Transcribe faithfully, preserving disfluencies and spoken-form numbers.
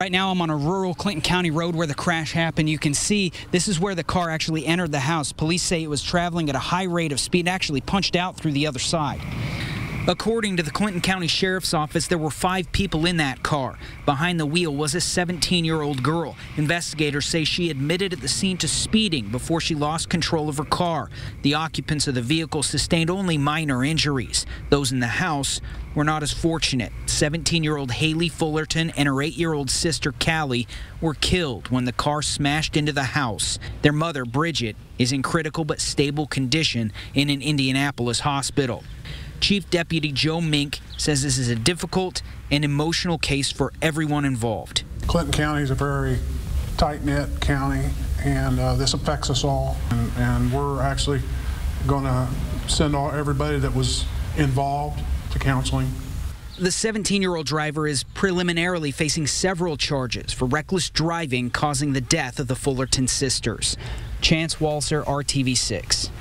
Right now I'm on a rural Clinton County road where the crash happened. You can see this is where the car actually entered the house. Police say it was traveling at a high rate of speed and actually punched out through the other side. According to the Clinton County Sheriff's Office, there were five people in that car. Behind the wheel was a seventeen-year-old girl. Investigators say she admitted at the scene to speeding before she lost control of her car. The occupants of the vehicle sustained only minor injuries. Those in the house were not as fortunate. seventeen-year-old Haley Fullerton and her eight-year-old sister Callie were killed when the car smashed into the house. Their mother, Bridget, is in critical but stable condition in an Indianapolis hospital. Chief Deputy Joe Mink says this is a difficult and emotional case for everyone involved. Clinton County is a very tight-knit county, and uh, this affects us all. And, and we're actually going to send all everybody that was involved to counseling. The seventeen-year-old driver is preliminarily facing several charges for reckless driving causing the death of the Fullerton sisters. Chance Walser, R T V six.